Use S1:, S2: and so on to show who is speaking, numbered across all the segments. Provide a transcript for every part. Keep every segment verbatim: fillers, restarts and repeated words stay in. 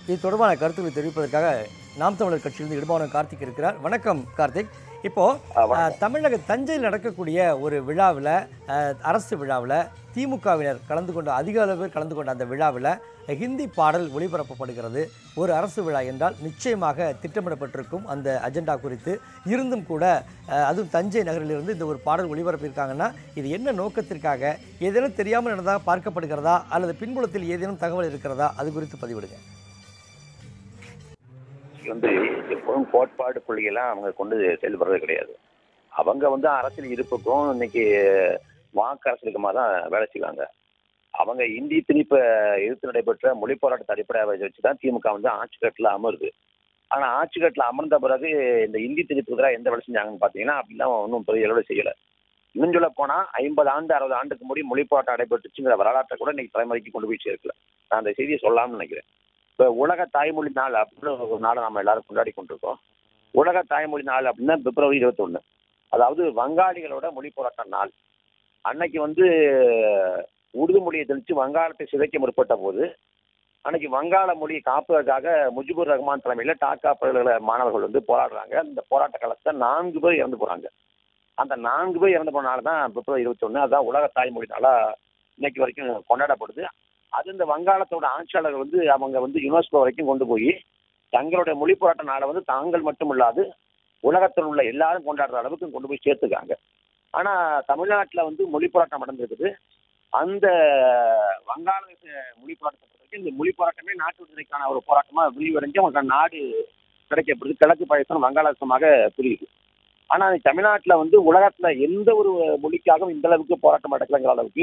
S1: இது தொடர்பான கருத்துக்களை தெரிவிப்பதற்காக நாம் தமிழர் கட்சியிலிருந்து இடும்பாவனம் கார்த்திக் இருக்கிறார். வணக்கம் கார்த்திக். இப்போ தமிழக தஞ்சையில் நடக்கக்கூடிய ஒரு விழாவில், அரசு விழாவில் திமுகவினர் கலந்து கொண்ட அதிக அளவு பேர் கலந்து கொண்ட அந்த விழாவில் ஹிந்தி பாடல் ஒளிபரப்பப்படுகிறது. ஒரு அரசு விழா என்றால் நிச்சயமாக திட்டமிடப்பட்டிருக்கும் அந்த அஜெண்டா குறித்து இருந்தும் கூட அதுவும் தஞ்சை நகரிலிருந்து இந்த ஒரு பாடல் ஒளிபரப்பியிருக்காங்கன்னா இது என்ன நோக்கத்திற்காக, ஏதேனும் தெரியாமல் நடந்ததாக பார்க்கப்படுகிறதா அல்லது பின்புலத்தில் ஏதேனும் தகவல் இருக்கிறதா, அது குறித்து பதிவிடுங்க.
S2: வந்து எப்போதும் கோட்பாடு கொள்கையெல்லாம் அவங்க கொண்டு செயல்படுறது கிடையாது. அவங்க வந்து அரசியல் இருப்புக்கும் இன்னைக்கு வாக்கு அரசியலுக்குமா தான் வேலை செய்வாங்க. அவங்க இந்தி திணிப்பை எதிர்த்து நடைபெற்ற மொழி போராட்டத்தை அடிப்படையாக வச்சு தான் திமுக வந்து ஆட்சி கட்டில் அமருது. ஆனால் ஆட்சி கட்டில் அமர்ந்த பிறகு இந்த இந்தி திணிப்புக்கு எந்த வேலை செஞ்சாங்கன்னு பார்த்தீங்கன்னா அப்படிலாம் ஒன்றும் பெரிய அளவில் செய்யலை. இன்னும் சொல்ல போனால் ஐம்பது ஆண்டு அறுபது ஆண்டுக்கு முடி மொழி போராட்டம் நடைபெற்றுச்சுங்கிற வரலாற்றை கூட இன்னைக்கு தலைமுறைக்கு கொண்டு போய் சேர்க்கல. நான் அந்த செய்தியை சொல்லலாம்னு நினைக்கிறேன். இப்போ உலக தாய்மொழி நாள் அப்படின்னு ஒரு நாளை நம்ம எல்லாரும் கொண்டாடி கொண்டிருக்கோம். உலக தாய்மொழி நாள் அப்படின்னா பிப்ரவரி இருபத்தொன்று, அதாவது வங்காளிகளோட மொழி போராட்ட நாள். அன்னைக்கு வந்து உருது மொழியை தெளித்து வங்காளத்தை சிதைக்க முற்பட்ட போது அன்னைக்கு வங்காள மொழியை காப்பதற்காக முஜிபுர் ரஹ்மான் தலைமையில் டாக்கா பல்கலை மாணவர்கள் வந்து போராடுறாங்க. அந்த போராட்ட காலத்தில் நான்கு பேர் இறந்து போகிறாங்க. அந்த நான்கு பேர் இறந்து போனால தான் பிப்ரவரி இருபத்தொன்று அதுதான் உலக தாய்மொழி நாளாக இன்னைக்கு வரைக்கும் கொண்டாடப்படுது. அது இந்த வங்காளத்தோட ஆட்சியாளர்கள் வந்து அவங்க வந்து யுனெஸ்கோ வரைக்கும் கொண்டு போய் தங்களுடைய மொழி போராட்ட நாளை வந்து தாங்கள் மட்டும் இல்லாது உலகத்தில் உள்ள எல்லாரும் கொண்டாடுற அளவுக்கு கொண்டு போய் சேர்த்துக்காங்க. ஆனால் தமிழ்நாட்டில் வந்து மொழி போராட்டம் நடந்திருக்குது. அந்த வங்காள மொழி போராட்டத்தை இந்த மொழி போராட்டமே நாட்டு விடுதலைக்கான ஒரு போராட்டமாக விரிவடைஞ்சு அவங்களுக்கு நாடு கிடைக்கப்படுது. கிழக்கு பாகிஸ்தான் வங்காளதேசமாக புரியுது. ஆனால் தமிழ்நாட்டில் வந்து உலகத்தில் எந்த ஒரு மொழிக்காகவும் இந்த அளவுக்கு போராட்டம் நடக்கலைங்கிற அளவுக்கு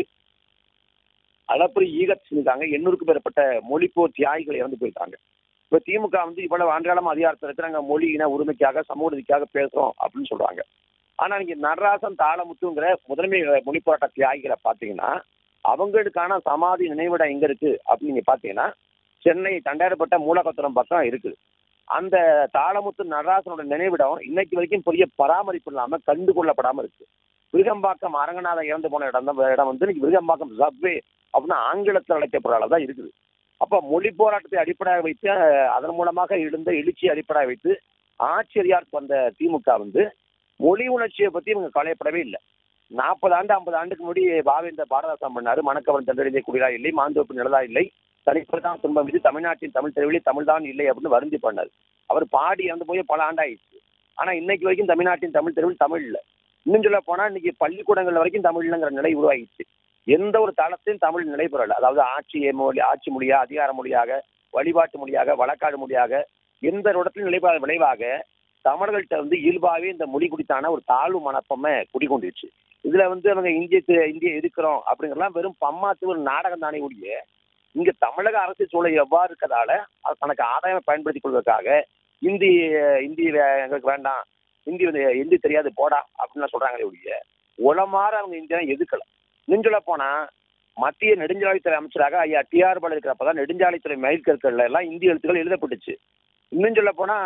S2: அளப்பரி ஈகத் செஞ்சுருக்காங்க. எண்ணூறுக்கும் மேற்பட்ட மொழிப்போர் தியாகிகள் இறந்து போயிருக்காங்க. இப்போ திமுக வந்து இவ்வளவு ஆண்டுகாலம் அதிகாரத்தில் இருக்கு, நாங்கள் மொழி இன உரிமைக்காக சமூக நீதிக்காக பேசுகிறோம் அப்படின்னு சொல்கிறாங்க. ஆனால் நீங்கள் நடராசன் தாளமுத்துங்கிற முதன்மை மொழி போராட்ட தியாகிகளை பார்த்தீங்கன்னா அவங்களுக்கான சமாதி நினைவிடம் எங்கே இருக்குது அப்படின்னு நீங்கள் பார்த்தீங்கன்னா சென்னை தண்டாயிரப்பட்ட மூலக்கத்திரம் பக்கம் இருக்குது. அந்த தாளமுத்து நடராசனோட நினைவிடம் இன்னைக்கு வரைக்கும் பெரிய பராமரிப்பு இல்லாமல் கண்டு கொள்ளப்படாமல் இருக்குது. விருகம்பாக்கம் அரங்கநாதன் இறந்து போன இடம் தான் இடம் வந்து இன்னைக்கு விருகம்பாக்கம் சப்வே அப்படின்னு ஆங்கிலத்தில் அழைக்கப்படுற அளவு தான் இருக்குது. அப்போ மொழி போராட்டத்தை அடிப்படையாக வைத்து அதன் மூலமாக எழுந்த எழுச்சியை அடிப்படையாக வைத்து ஆச்சரியாருக்கு வந்த திமுக வந்து மொழி உணர்ச்சியை பற்றி இவங்க கவலைப்படவே இல்லை. நாற்பது ஆண்டு ஐம்பது ஆண்டுக்கு முன்னாடி பாவேந்தர் பாரதாசம் பண்ணாரு. மணக்கவன் தண்டறிந்த குடிலா இல்லை, மாந்தோப்பு நிலதா இல்லை, தனிப்பதான் துன்பம் இது, தமிழ்நாட்டின் தமிழ் தெருவிலே தமிழ் தான் இல்லை அப்படின்னு வருந்தி பண்ணார். அவர் பாடி இறந்து போய் பல ஆண்டாயிடுச்சு. ஆனால் இன்னைக்கு வரைக்கும் தமிழ்நாட்டின் தமிழ் தெருவில் தமிழ் இல்லை. இன்னும் சொல்ல போனால் இன்னைக்கு பள்ளிக்கூடங்கள் வரைக்கும் தமிழ் இல்லைங்கிற நிலை உருவாகிடுச்சு. எந்த ஒரு தளத்தையும் தமிழ் நிலைபெறலை. அதாவது ஆட்சி மொழி ஆட்சி மொழியா அதிகார மொழியாக வழிபாட்டு மொழியாக வழக்காடு மொழியாக எந்த இடத்திலும் நிலைப்பாடு விளைவாக தமிழர்கள்ட்ட வந்து இயல்பாகவே இந்த மொழி குறித்தான ஒரு தாழ்வு மனப்பமே குடிக்கொண்டுருச்சு. இதுல வந்து அவங்க இந்திய இந்திய எதிர்க்கிறோம் அப்படிங்கிறலாம் வெறும் பம்மாத்து ஒரு நாடகம் தானே ஒழிய இங்க தமிழக அரசியல் சூழல் எவ்வாறு இருக்கிறதால அது தனக்கு ஆதாயம் பயன்படுத்திக் கொள்வதற்காக இந்தி இந்தி எங்களுக்கு வேண்டாம், இந்தி வந்து இந்தி தெரியாது போடா அப்படின்னு சொல்றாங்களே ஒழிய உளமாற அவங்க இந்தியா எதுக்கல. இன்னும் சொல்ல போனா மத்திய நெடுஞ்சாலைத்துறை அமைச்சராக ஐயா டி ஆர் பாலு இருக்கிறப்பதான் நெடுஞ்சாலைத்துறை மயில்கற்கள்ல எல்லாம் இந்திய எழுத்துக்கள் எழுதப்பட்டுச்சு. இன்னும் சொல்ல போனா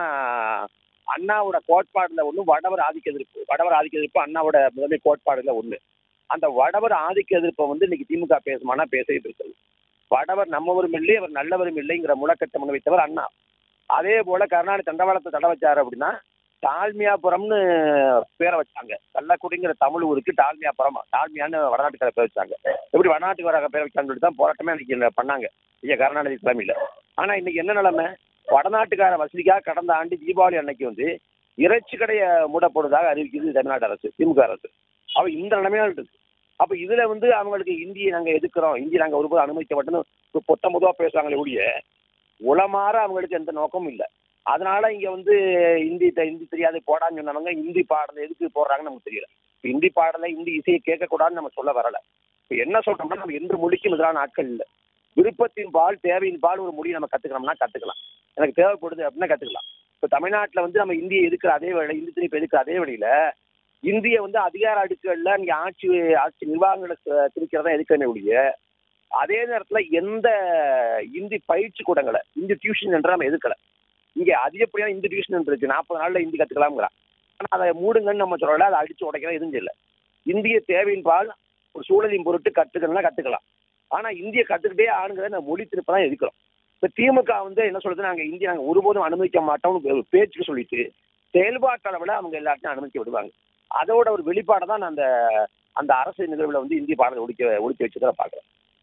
S2: அண்ணாவோட கோட்பாடுல ஒண்ணு வடவர் ஆதிக்க எதிர்ப்பு. வடவர் ஆதிக்க எதிர்ப்பு அண்ணாவோட முதன்மை கோட்பாடுல ஒண்ணு. அந்த வடவர் ஆதிக்க எதிர்ப்பை வந்து இன்னைக்கு திமுக பேசுமானா பேசிட்டு இருக்குது. வடவர் நம்மவரும் இல்லை, அவர் நல்லவரும் இல்லைங்கிற முழக்கத்தை முன்வைத்தவர் அண்ணா. அதே போல கருணாநிதி தண்டவாளத்தை தடை வச்சாரு அப்படின்னா டால்மியாபுரம்னு பேரை வச்சாங்க. கள்ளக்குடிங்கிற தமிழ் ஊருக்கு டால்மியாபுரம், டால்மியான்னு வடநாட்டுக்கார பேர் வச்சாங்க. எப்படி வடநாட்டுக்கார பேர் வச்சான்னு சொல்லி தான் போராட்டமே இன்னைக்கு பண்ணாங்க ஐயா கருணாநிதி தலைமையில. ஆனா இன்னைக்கு என்ன நிலைமை, வடநாட்டுக்கார வசதிக்காக கடந்த ஆண்டு தீபாவளி அன்னைக்கு வந்து இறைச்சி கடையை மூடப்படுவதாக அறிவிக்குது தமிழ்நாடு அரசு, திமுக அரசு. அவ இந்த நிலைமையால் இருக்கு. அப்ப இதுல வந்து அவங்களுக்கு இந்தியை நாங்க எதுக்குறோம், இந்தி நாங்க ஒருபோது அனுமதிக்க மாட்டோம்னு பொத்த முதுவா பேசுறாங்களே ஒழிய உளமாற அவங்களுக்கு எந்த நோக்கமும் இல்லை. அதனால இங்க வந்து இந்தி இந்தி தெரியாது போடான்னு சொன்னவங்க இந்தி பாடலை எதுக்கு போடுறாங்கன்னு நமக்கு தெரியல. இப்போ இந்தி பாடலை இந்தி இசையை கேட்கக்கூடாதுன்னு நம்ம சொல்ல வரல. இப்போ என்ன சொல்றோம்னா நம்ம எந்த மொழிக்கும் எதிரான ஆட்கள் இல்லை. விருப்பத்தின் பால் தேவையின் பால் ஒரு மொழி நம்ம கத்துக்கணும்னா கத்துக்கலாம், எனக்கு தேவைப்படுது அப்படின்னா கத்துக்கலாம். இப்போ தமிழ்நாட்டில் வந்து நம்ம இந்தியை எதுக்குற அதே வேலை, இந்தி திணிப்பு எதுக்குற அதே வழியில இந்தியை வந்து அதிகார அடுக்குகள்ல இங்கே ஆட்சி ஆட்சி நிர்வாகங்களை திணிக்கிறதா எதுக்குன்னு ஒழிய அதே நேரத்தில் எந்த இந்தி பயிற்சி கூடங்களை இந்தி டியூஷன் என்று நம்ம எதுக்கலை. இங்கே அதிகப்படியான இந்தி டியூஷன் இருக்கு, நாற்பது நாளில் இந்தி கற்றுக்கலாம்ங்கிறான். ஆனால் அதை மூடுங்கன்னு நம்ம சொல்லல, அதை அடிச்சு உடைக்கிற எதுவும் இல்லை. இந்திய தேவையின் பால் ஒரு சூழலின் பொருட்டு கற்றுக்கணும்னா கற்றுக்கலாம். ஆனால் இந்தியை கற்றுக்கிட்டே ஆணுங்கிறத நம்ம மொழி திருப்ப தான் எதுக்கிறோம். இப்ப திமுக வந்து என்ன சொல்றது, நாங்க இந்தியா நாங்க ஒருபோதும் அனுமதிக்க மாட்டோம்னு பேச்சுக்கு சொல்லிட்டு செயல்பாட்டு அளவில் அவங்க எல்லாத்தையும் அனுமதிக்க விடுவாங்க. அதோட ஒரு வெளிப்பாடை தான் அந்த அந்த அரசு நிகழ்வுல வந்து இந்திய பாடலை ஒழிக்க ஒழிக்க வச்சுதான் பாக்குறேன்.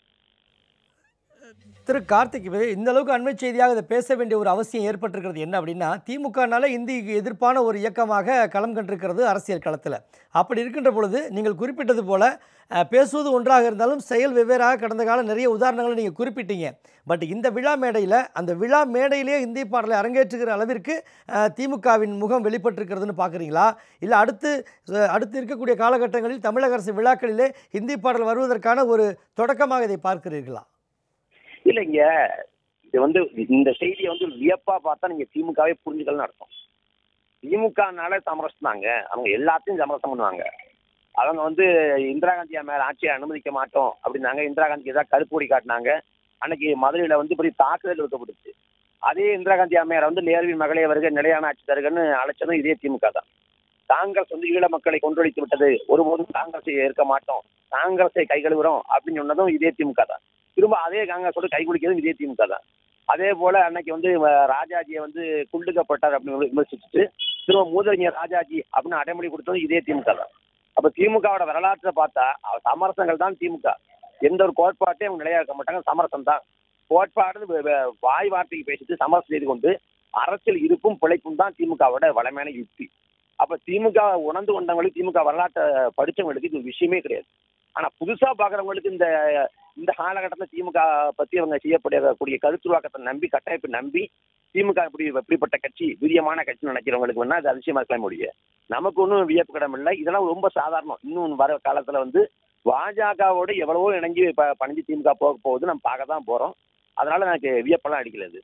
S1: திரு கார்த்திக், இந்த அளவுக்கு அண்மை செய்தியாக இதை பேச வேண்டிய ஒரு அவசியம் ஏற்பட்டிருக்கிறது என்ன அப்படின்னா, திமுகனால இந்திக்கு எதிர்ப்பான ஒரு இயக்கமாக களம் கண்டிருக்கிறது அரசியல் களத்தில். அப்படி இருக்கின்ற பொழுது நீங்கள் குறிப்பிட்டது போல பேசுவது ஒன்றாக இருந்தாலும் செயல் வெவ்வேறாக கடந்த கால நிறைய உதாரணங்களை நீங்கள் குறிப்பிட்டீங்க. பட் இந்த விழா மேடையில் அந்த விழா மேடையிலேயே இந்திய பாடலை அரங்கேற்றுகிற அளவிற்கு திமுகவின் முகம் வெளிப்பட்டிருக்கிறதுன்னு பார்க்குறீங்களா? இல்லை அடுத்து அடுத்து இருக்கக்கூடிய காலகட்டங்களில் தமிழக அரசு விழாக்களிலே இந்தி பாடல் வருவதற்கான ஒரு தொடக்கமாக இதை பார்க்கிறீர்களா?
S2: இல்லைங்க, இது வந்து இந்த செய்தியை வந்து வியப்பா பார்த்தா நீங்க திமுகவே புரிஞ்சுக்கலன்னு அர்த்தம். திமுகனால சமரசம் தாங்க, அவங்க எல்லாத்தையும் சமரசம் பண்ணுவாங்க. அவங்க வந்து இந்திரா காந்தியா மேல ஆட்சியை அனுமதிக்க மாட்டோம் அப்படின்னாங்க. இந்திரா காந்திக்கு ஏதாவது கருப்பு கொடி காட்டினாங்க. அன்னைக்கு மதுரையில வந்து இப்படி தாக்குதல் வைக்கப்பட்டுச்சு. அதே இந்திரா காந்தி அம்மையார் வந்து நேருவின் மகளே வருக நிலையான ஆட்சி தருகன்னு அழைச்சதும் இதே திமுக தான். காங்கிரஸ் வந்து ஈழ மக்களை கொன்றொழித்து விட்டது, ஒருபோதும் காங்கிரஸை ஏற்க மாட்டோம், காங்கிரஸை கை கழுவுறோம் அப்படின்னு சொன்னதும் இதே திமுக தான். திரும்ப அதே காங்கிரஸோட கை குளிக்கிறதும் இதே திமுக தான். அதே போல அன்னைக்கு வந்து ராஜாஜியை வந்து குண்டுக்கப்பட்டார் அப்படின்னு விமர்சிச்சுட்டு திரும்ப மூதறிஞர் ராஜாஜி அப்படின்னு அடைமொழி கொடுத்ததும் இதே திமுக தான். அப்ப திமுகவோட வரலாற்றை பார்த்தா சமரசங்கள் தான் திமுக. எந்த ஒரு கோட்பாட்டையும் அவங்க நிலையா இருக்க மாட்டாங்க, சமரசம் தான் கோட்பாடு. வாய் வார்த்தைக்கு பேசிட்டு சமரசம் செய்து கொண்டு அரசியல் இருப்பும் பிழைப்பும் தான் திமுகவோட வளமையான யுக்தி. அப்ப திமுக உணர்ந்து கொண்டவங்களுக்கு, திமுக வரலாற்றை படிச்சவங்களுக்கு இது விஷயமே கிடையாது. ஆனா புதுசா பாக்குறவங்களுக்கு இந்த இந்த காலகட்டத்தில் திமுக பத்தி அவங்க செய்யப்படக்கூடிய கருத்துருவாக்கத்தை நம்பி கட்டமைப்பு நம்பி திமுக இப்படி இப்படிப்பட்ட கட்சி வீரியமான கட்சி நினைக்கிறவங்களுக்கு வேணா அது அதிசயமா இருக்கலாம் முடிய, நமக்கு ஒன்றும் வியப்பு கிடம் இல்லை. இதெல்லாம் ரொம்ப சாதாரணம். இன்னும் வர காலத்துல வந்து பாஜகவோடு எவ்வளவோ இணங்கி பணிஞ்சு திமுக போக போகுது, நம்ம பார்க்க தான் போறோம். அதனால எனக்கு வியப்பெல்லாம் அடிக்கிறது.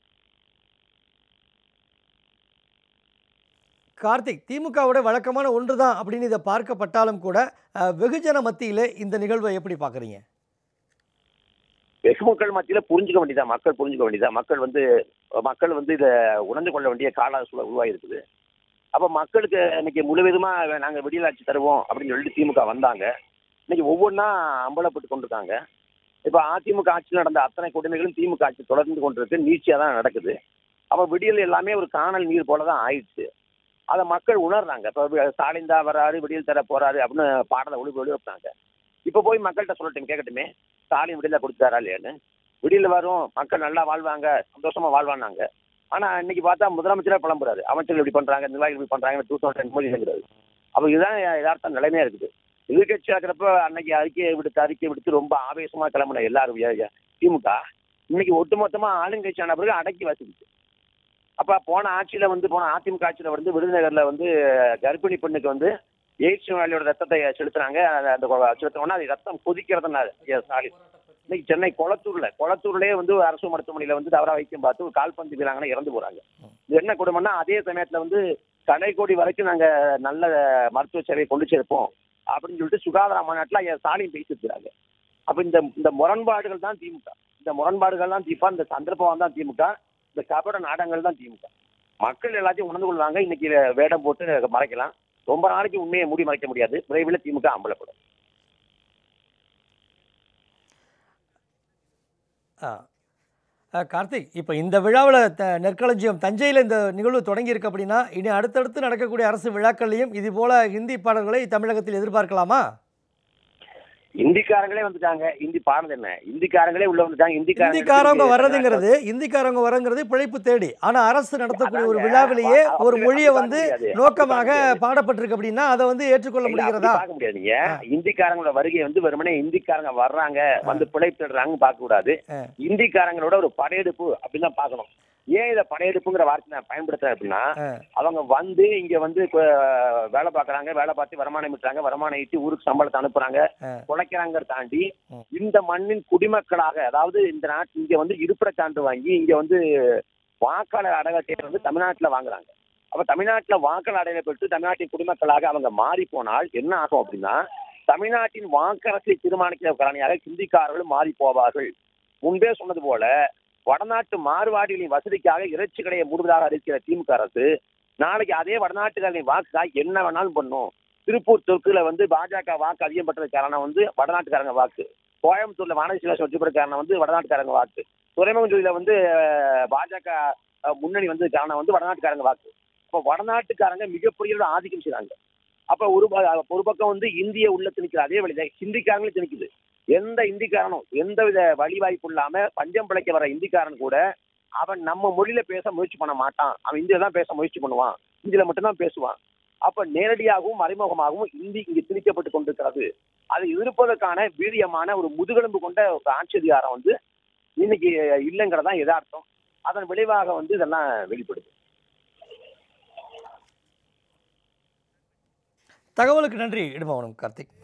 S1: கார்த்திக், திமுகவோட வழக்கமான ஒன்று தான் அப்படின்னு இதை பார்க்கப்பட்டாலும் கூட வெகுஜன மத்தியிலே இந்த நிகழ்வை எப்படி பார்க்குறீங்க?
S2: வெகு மக்கள் மத்தியில் புரிஞ்சுக்க வேண்டியதா, மக்கள் புரிஞ்சுக்க வேண்டியதா. மக்கள் வந்து மக்கள் வந்து இதை உணர்ந்து கொள்ள வேண்டிய கால சூழல் உருவாயிருக்குது. அப்போ மக்களுக்கு இன்னைக்கு முழுவதுமாக நாங்கள் விடியல் ஆட்சி தருவோம் அப்படின்னு சொல்லிட்டு திமுக வந்தாங்க. இன்னைக்கு ஒவ்வொன்றா அம்பலப்பட்டு கொண்டிருக்காங்க. இப்போ அதிமுக ஆட்சியில் நடந்த அத்தனை கொடுமைகளும் திமுக ஆட்சி தொடர்ந்து கொண்டிருக்கு, நீட்சியாக தான் நடக்குது. அப்போ விடியல் எல்லாமே ஒரு காணல் நீர் போல தான் ஆயிடுச்சு. அதை மக்கள் உணர்றாங்க. இப்போ ஸ்டாலின் தான் வராரு, விடியல் தர போறாரு அப்படின்னு பாடலை ஒளி ஒளி வைப்பாங்க. இப்போ போய் மக்கள்கிட்ட சொல்லட்டும், கேட்கட்டுமே, ஸ்டாலின் விடியல கொடுத்தாரா இல்லையான்னு. விடியல் வரும், மக்கள் நல்லா வாழ்வாங்க, சந்தோஷமா வாழ்வானாங்க. ஆனா இன்னைக்கு பார்த்தா முதலமைச்சரே புலம்புறாரு, அமைச்சர்கள் இப்படி பண்றாங்க, நிர்வாகிகள் இப்படி பண்றாங்க, டூ தௌசண்ட் மோடி இருக்கிறது. அப்போ இதுதான் யதார்த்த நிலைமையா இருக்குது. எதிர்கட்சி ஆகிறப்ப அன்னைக்கு அறிக்கையை விடுத்து அறிக்கை விடுத்து ரொம்ப ஆவேசமா கிளம்புன எல்லாரும் திமுக இன்னைக்கு ஒட்டுமொத்தமா ஆளுங்கட்சி ஆன பிறகு அடக்கி வசிச்சு. அப்ப போன ஆட்சியில வந்து போன அதிமுக ஆட்சியில வந்து விருதுநகர்ல வந்து கர்ப்பிணி பெண்ணுக்கு வந்து எய்ட்ஸ் நோயாளியோட ரத்தத்தை செலுத்துறாங்க. அந்த செலுத்தோம்னா அது ரத்தம் கொதிக்கிறதுனால ஸ்டாலின் இன்னைக்கு சென்னை கொளத்தூர்ல கொளத்தூர்லயே வந்து அரசு மருத்துவமனையில வந்து தவறா வைக்கும் பார்த்து ஒரு கால்பந்து வீராங்கன்னா இறந்து போறாங்க. இது என்ன கொடுமைன்னா, அதே சமயத்துல வந்து கடைக்கோடி வரைக்கும் நாங்க நல்ல மருத்துவ சேவையை கொண்டு சேர்ப்போம் அப்படின்னு சொல்லிட்டு சுகாதார மாநாட்டில் ஸ்டாலின் பேசியிருக்கிறாங்க. அப்ப இந்த இந்த முரண்பாடுகள் தான் திமுக. இந்த முரண்பாடுகள் தான் திமுக. இந்த சந்தர்ப்பம் தான் திமுக. இந்த கபட நாடகங்கள் தான் திமுக. மக்கள் எல்லாத்தையும் உணர்ந்து கொள்வாங்க. இன்னைக்கு வேடம் போட்டு மறைக்கலாம். ரொம்ப நாளைக்கு உண்மையை மூடி மறைக்க முடியாது. விரைவில் திமுக அம்பலப்படும்.
S1: கார்த்திக், இப்போ இந்த விழாவில் த நெற்களஞ்சியம் தஞ்சையில் இந்த நிகழ்வு தொடங்கியிருக்கு அப்படின்னா, இனி அடுத்தடுத்து நடக்கக்கூடிய அரசு விழாக்கள்லையும் இது போல ஹிந்தி பாடல்களை தமிழகத்தில் எதிர்பார்க்கலாமா?
S2: இந்திக்காரங்களே வந்துட்டாங்க. இந்தி பாடுறது என்ன, இந்திக்காரங்களே உள்ள வந்துட்டாங்க.
S1: இந்திக்காரங்க வர்றதுங்கிறது இந்திக்காரங்க வரங்கிறது பிழைப்பு தேடி. ஆனா அரசு நடத்தக்கூடிய ஒரு விழாவிலேயே ஒரு மொழியை வந்து நோக்கமாக பாடப்பட்டிருக்கு அப்படின்னா அதை வந்து ஏற்றுக்கொள்ள முடிகிறதா?
S2: பார்க்க முடியாதுங்க. இந்திக்காரங்களோட வருகை வந்து வெறுமனே இந்திக்காரங்க வர்றாங்க வந்து பிழைப்பு தேடுறாங்கன்னு பார்க்க கூடாது. இந்திக்காரங்களோட ஒரு படையெடுப்பு அப்படின்னு தான் பார்க்கணும். ஏன் இதை படையெடுப்புங்கிற வார்த்தை நான் பயன்படுத்துறேன் அப்படின்னா, அவங்க வந்து இங்க வந்து வேலை பார்க்கறாங்க, வேலை பார்த்து வருமானம் ஈட்டுறாங்க, வருமானம் ஈட்டி ஊருக்கு சம்பளத்தை அனுப்புறாங்க, குலைக்கிறாங்க. தாண்டி இந்த மண்ணின் குடிமக்களாக, அதாவது இந்த நாட்டு இங்க வந்து இருப்பிட சான்று வாங்கி இங்க வந்து வாக்காளர் அடையாளத்தை வந்து தமிழ்நாட்டுல வாங்குறாங்க. அப்ப தமிழ்நாட்டுல வாக்காளர் அடையாள பெற்று தமிழ்நாட்டின் குடிமக்களாக அவங்க மாறி போனால் என்ன ஆகும் அப்படின்னா, தமிழ்நாட்டின் வாக்கரசை தீர்மானிக்கிற காரணியாக ஹிந்திக்காரர்களும் மாறி போவார்கள். முன்பே சொன்னது போல வடநாட்டு மாறுவாடிகளின் வசதிக்காக இறைச்சி கடையை மூடுவதாக அறிவிக்கிற திமுக அரசு நாளைக்கு அதே வடநாட்டுகளின் வாக்குக்காக என்ன வேணாலும் பண்ணும். திருப்பூர் தெற்குல வந்து பாஜக வாக்கு அதிகம் பெற்றது காரணம் வந்து வடநாட்டுக்காரங்க வாக்கு. கோயம்புத்தூர்ல வானதி சீனிவாசன் வெற்றி பெற காரணம் வந்து வடநாட்டுக்காரங்க வாக்கு. துறைமுகம் தொழில வந்து பாஜக முன்னணி வந்து காரணம் வந்து வடநாட்டுக்காரங்க வாக்கு. அப்ப வடநாட்டுக்காரங்க மிகப்பெரிய ஆதிக்கம் செய்றாங்க. அப்ப ஒரு ஒரு பக்கம் வந்து இந்திய உள்ள திணிக்கிற அதே வழியில ஹிந்திக்காரங்களும் திணிக்குது. எந்த இந்திக்காரனும் எந்த வித வழி வாய்ப்பு இல்லாம பஞ்சம் பிழைக்க வர இந்திக்காரன் கூட அவன் நம்ம மொழியில பேச முயற்சி பண்ண மாட்டான். அவன் இந்தியில தான் பேச முயற்சி பண்ணுவான். இந்தியில மட்டும்தான் பேசுவான். அப்ப நேரடியாகவும் மறைமுகமாகவும் இந்தி இங்கு திணிக்கப்பட்டு கொண்டிருக்கிறது. அதை எதிர்ப்பதற்கான வீரியமான ஒரு முதுகெலும்பு கொண்ட ஒரு ஆட்சி அதிகாரம் வந்து இன்னைக்கு இல்லைங்கிறதா யதார்த்தம். அதன் விளைவாக வந்து இதெல்லாம் வெளிப்படுது.
S1: தகவலுக்கு நன்றி இடும்பாவனம் கார்த்திக்.